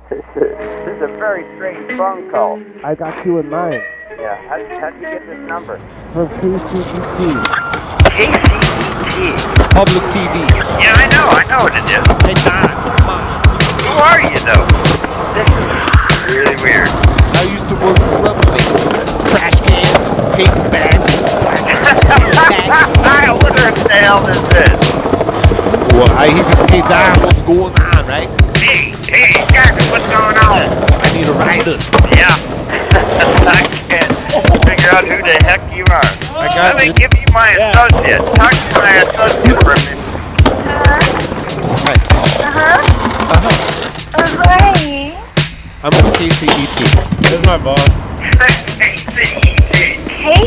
This is a very strange phone call. I got you in mind. Yeah, how'd you get this number? From KCBT. KCBT? Public TV. Yeah, I know what it is. Hey, Don, come on. Who are you, though? This is really weird. I used to work for Rubbermaid. Trash cans, paper bags, I wonder what the hell this is. Well, I hear, hey, Don, what's going on, right? Hey, Jack, what's going on? I need a rider. Yeah. I can't figure out who the heck you are. Let me give you my associate. Talk to my associate for a minute. Hi. Who are you? I'm with KCBT. This is my boss. KCET?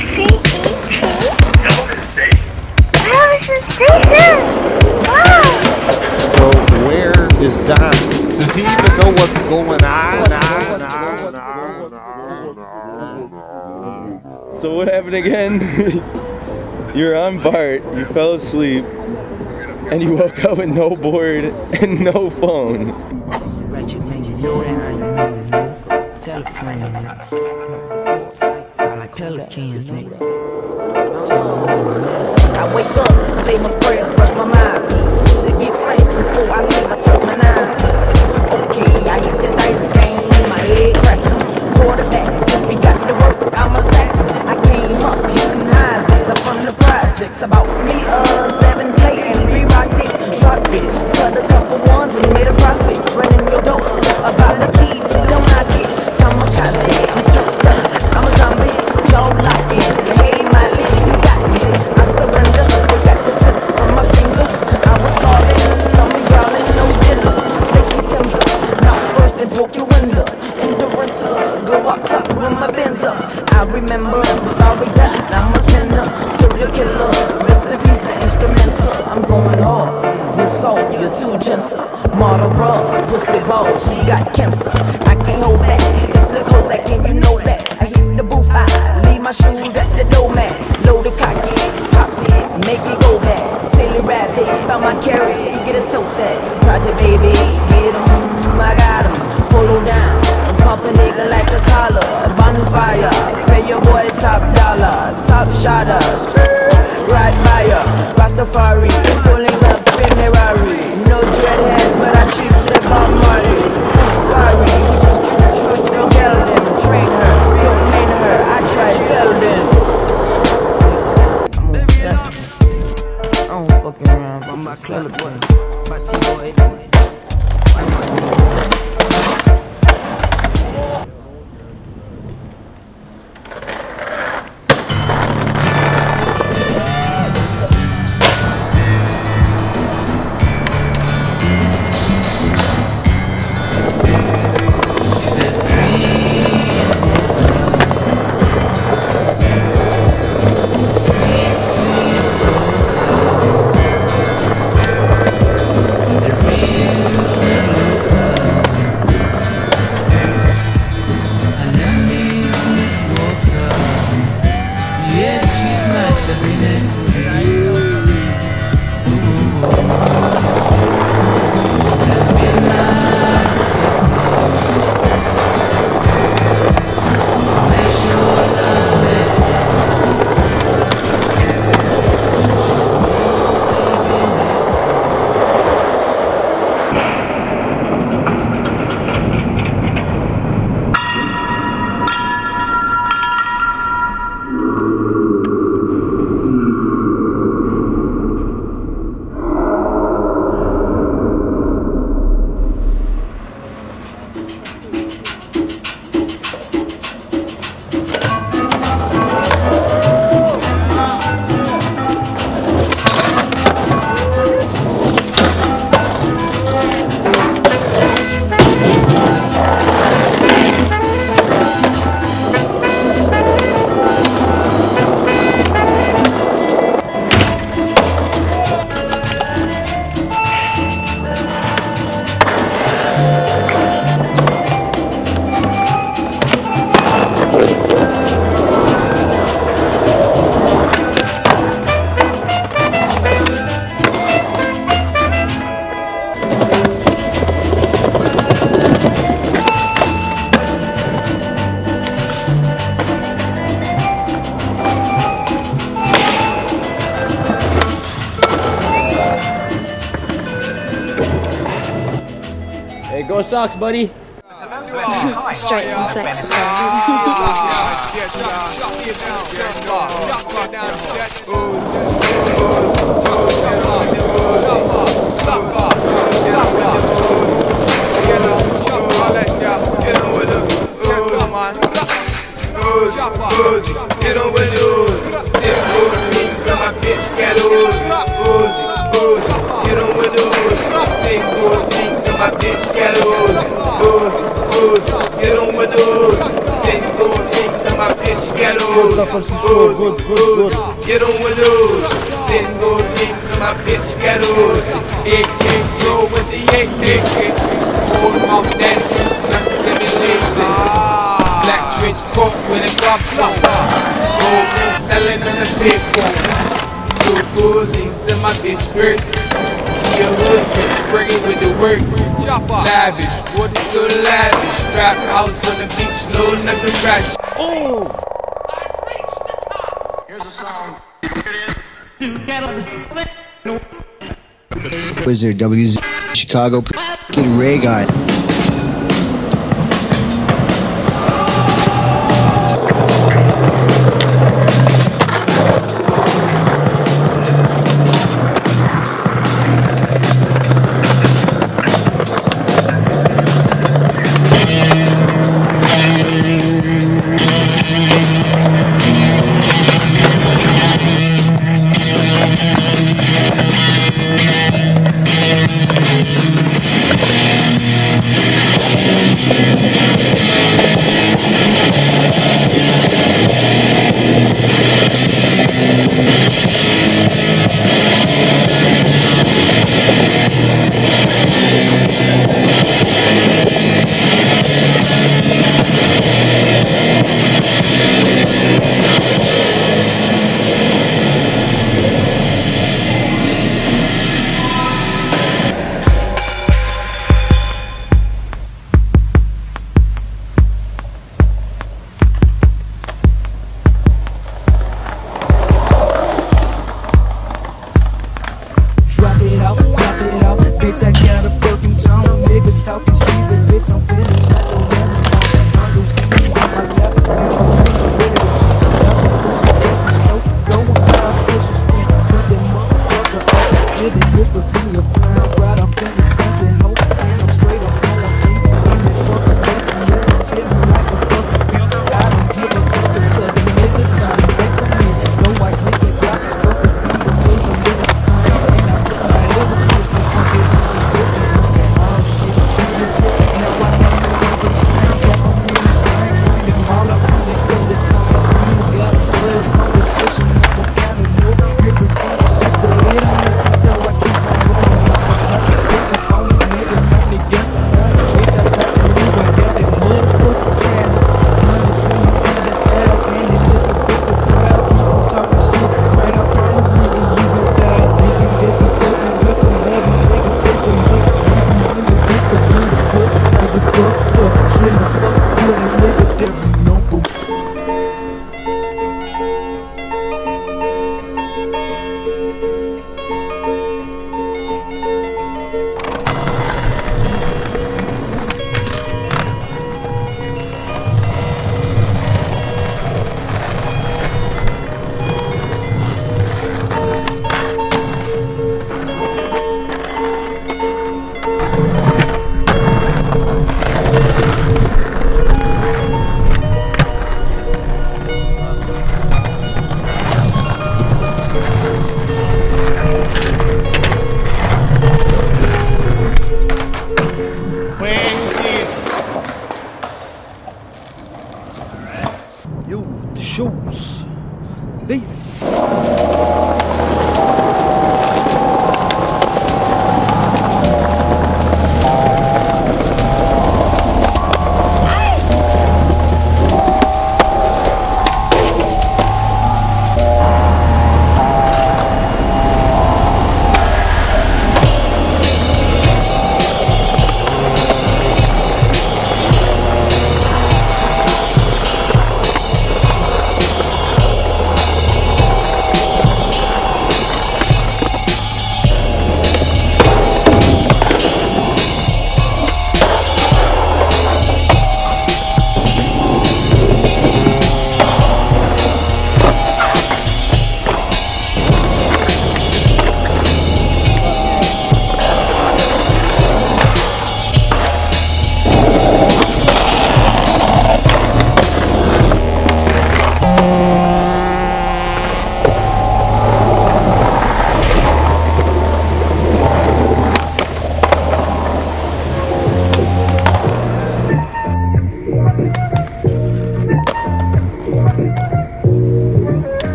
Television station? Wow! So where is Don? Does he even know what's going on? So what happened again? You're on BART, you fell asleep, and you woke up with no board and no phone. Ratchet man, you know that. Telephone, I like pelicans, nigga. I wake up, say my prayers, brush my mind, peace. Get fresh before I leave, I took my 9 piece. Okay, I hit the dice game, my head cracks. Quarterback, if he got the work, I'm a sax. I came up hitting highs, I'm from the projects. About me, 7 play and re-rocked it, shot it. Cut a couple ones and made a profit. Running your door, about the key, don't knock it. Kamikaze, I'm turned up, I'm a zombie, jaw locking. Hey, my lady, you got me. I surrender, look at the prints from my finger. I was starving, stomach growling, no dinner. Lace me Tim's up, knock first and broke your window. In the winter, go up top with my Benz up. I remember, sorry God, I'm a sinner. Serial killer, rest in peace, the instrumental. I'm going hard, you're soft, you're too gentle. Model raw, pussy ball, she got cancer. I can't hold back, it's the Kodak, and you know that. I hit the booth, I leave my shoes at the doormat. Load the cocky, pop it, make it go back. Silly rabbit, about my carry, get a toe tag. Project baby, get 'em, I got 'em. Polo down, pump a nigga like a collar. Bonfire, pay your boy top dollar. Top shotter, ride fire. Rastafari, pulling up in the Rari. No dreadhead, but I chief the Bob Marley. Sorry, we just true, still tell them. Train her, don't main her, I try to tell them. I'm on set. I don't fucking around, but my celebrate. My T-boy. Hey, go Sox, buddy. Straight and flexible. Get on with the Uzi. 10 foot rings on my bitch got Uzi. Uzi, Uzi. Get on with the Uzi. 10 foot rings on my bitch got Uzi. Uzi, Uzi. Get on with the Uzi. 10 foot rings on my bitch got Uzi. Uzi, Uzi. Get on with the Uzi. 10 foot rings on my bitch got Uzi. AK roll with the AK. Hold off that 2 nuts, let me lazy. Black trench coat with a glove flopper. Gold ring styling on the big phone. 2 Uzis in my bitch purse. She a hood bitch, bringing with the work. Lavish, water so lavish. Trap house on the beach, loading up the ratchet. Oh! Here's a song. Here it is. Wizard, WZ, Chicago, Ray Guy.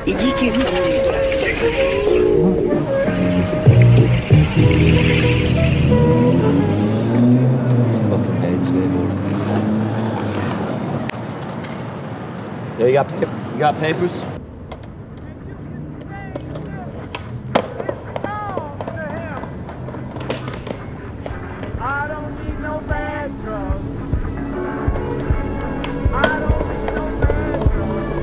et dis que Fucking hate skateboarding. Yeah, you got papers? I don't need no bad drugs. I don't need no bad drugs.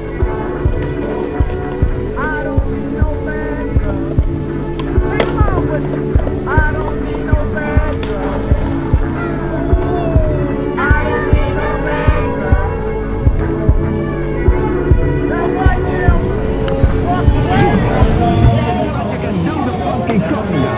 I don't need no bad drugs. Come on with me. I don't need no bad drugs. I don't need no bad drugs. That's right now. Walk away. Do the funky conga.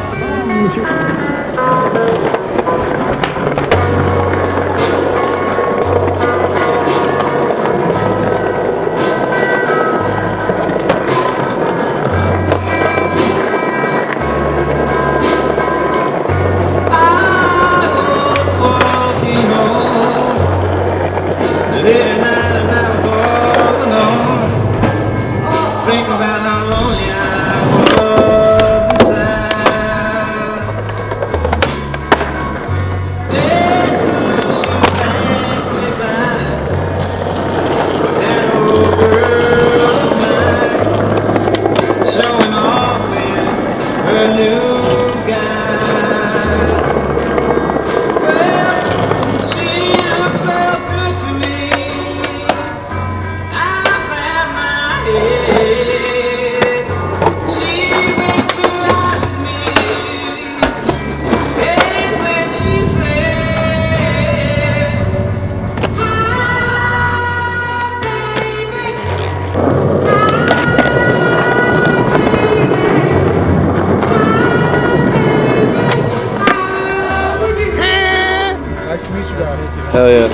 Hell yeah.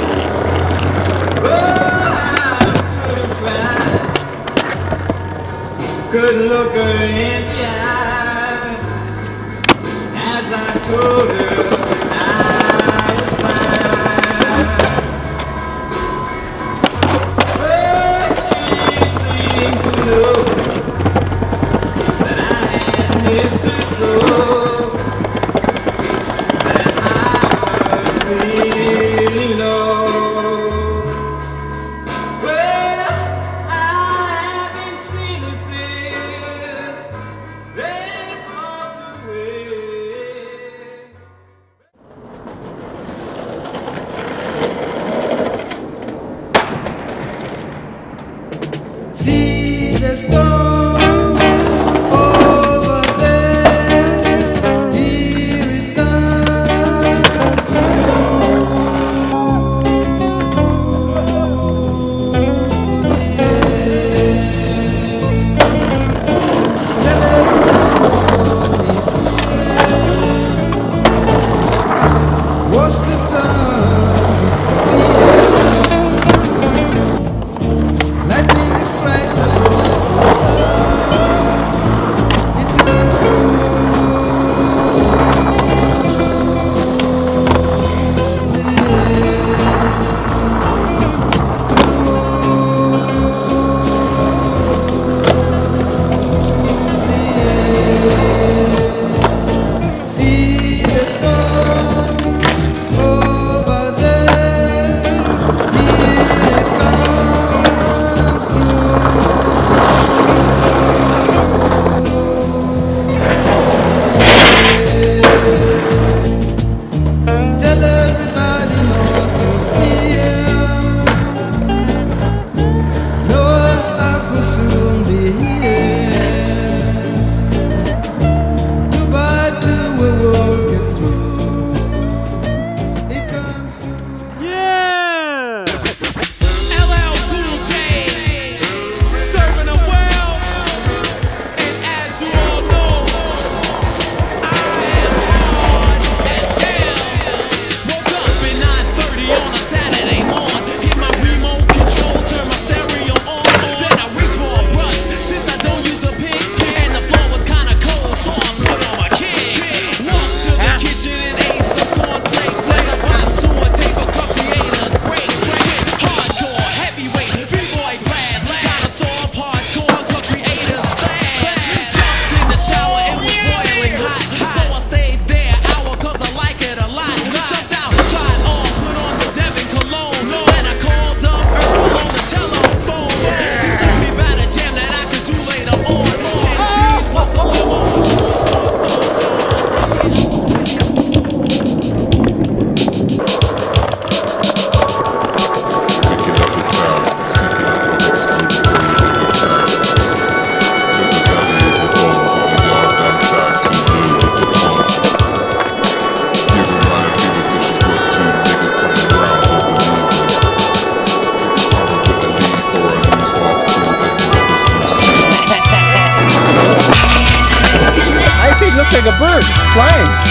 Couldn't look her in the eye as I told her I was fine. But she seemed to know that I had missed her so, that I was feeling low. Well, I haven't seen her since they walked away. See the storm over there, here it comes watch the sun disappear. Lightning strikes across the sky. like a bird flying.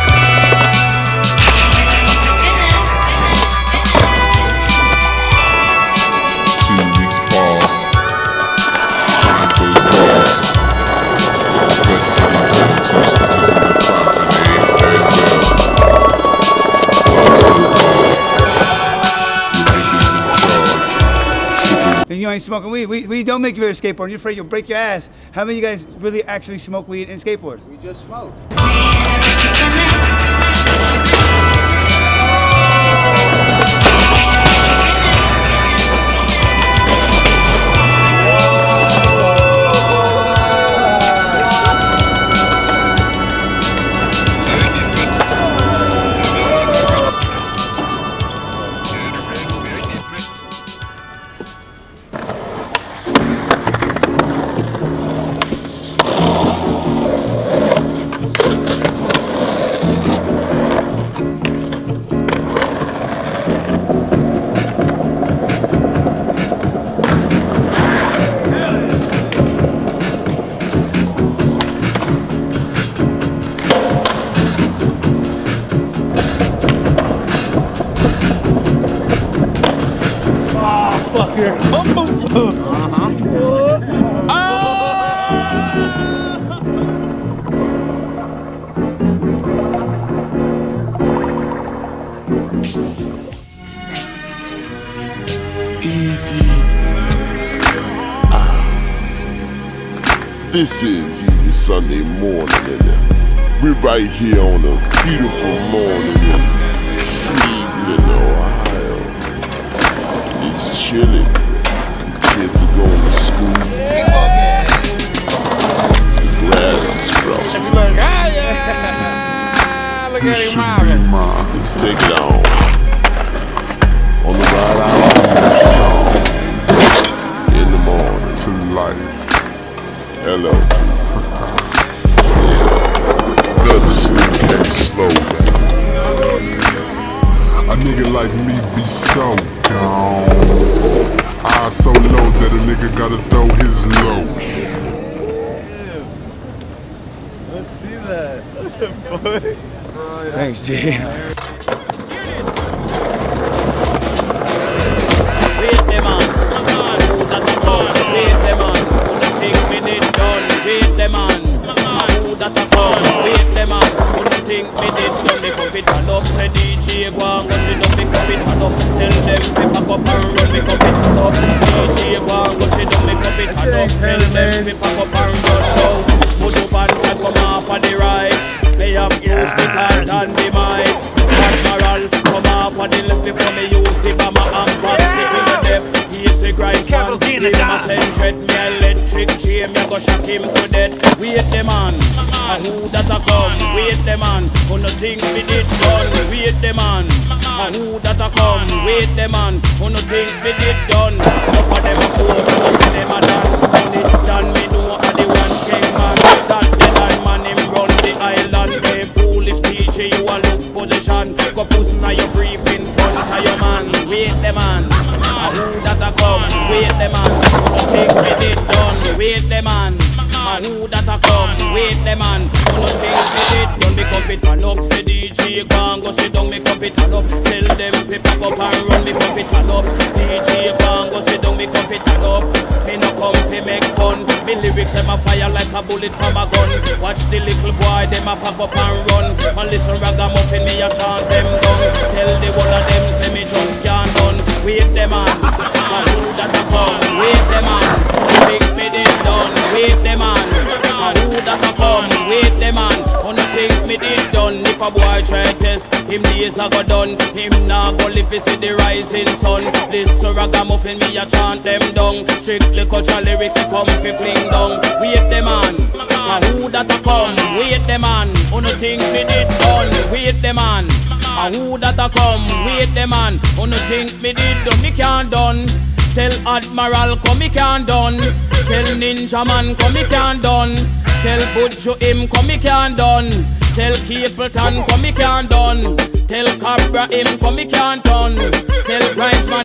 And you ain't smoking weed. We don't make you wear a skateboard. You're afraid you'll break your ass. How many of you guys really actually smoke weed and skateboard? We just smoke. Easy. This is Easy Sunday morning, and we're right here on a beautiful morning in Cleveland, Ohio. It's chilly. The kids are going to school. The grass is frosty. This should be mine. Let's take it on. On the ride out in the morning to life. Hello. Nothing can't slow down. A nigga like me be so gone. Eyes so low that a nigga gotta throw his load. Let's see that. Thanks, G. Say DJ go and go sit down, make up it hot up. Tell them to pack up and run, make up it hot up. DJ go and go sit down, make up it hot up. Tell them to pack up and run now. Put up and come off on the right. They have used the card and the mic. Admiral, come off on the left before me use the bomber and pop. Sit in the depth, he's the grind man. Give him a centret, me electric chain, me go shock him to death. Wait the man, and who that a come? Wait the man, who no think we did done. Wait the man, and who that a come? Wait the man, who no think we did done. Enough of them a pose, so see them a done. When it done, me know a the one king man. That the line man, him run the island. Hey foolish DJ, you a look position. Go push now your brief in front of your man. Wait the man, and who that a come? Wait the man, who no think we did done. Wait the man, and who that a come? Wait the man, who no think we did done. Me cup it and up, say DJ go and go sit down. Me cup it and up, tell them to pack up and run. Me cup it and up, DJ go and go sit down. Me cup it and up, me no come to make fun. Me lyrics them a fire like a bullet from a gun. Watch the little boy them a pack up and run. And listen ragamuffin me a chant them down. Tell the one of them say me just can't done. Wait the man, and who that a come? Wait the man, you think me did done? Wait the man, and who that a come? Wait the man, who no think me did done? If a boy try test, him days a go done. Him nah go live to see the rising sun. This ragamuffin me a chant them down. Strictly cultural lyrics they come fi fling down. Wait the man, and who that a come? Wait the man, who no think me did done? Wait the man, and who that a come? Wait the man, who no think me did done? Me can't done. Tell Admiral come me can't done. Tell Ninja Man come me can't done. Tell Butcho him come me can't done. Tell Capleton come me can't done. Tell Cabra him come me can't done. Tell Grindsman